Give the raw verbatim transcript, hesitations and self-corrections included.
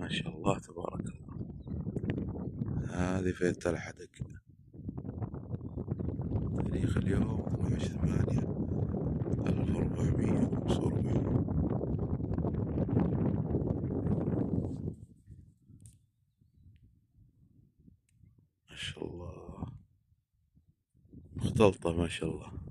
ما شاء الله تبارك الله. هذه فيت الحدق. تاريخ اليوم اثني عشر ثمانية ألف وأربعمية وخمسة وأربعين. ما شاء الله مختلطة ما شاء الله.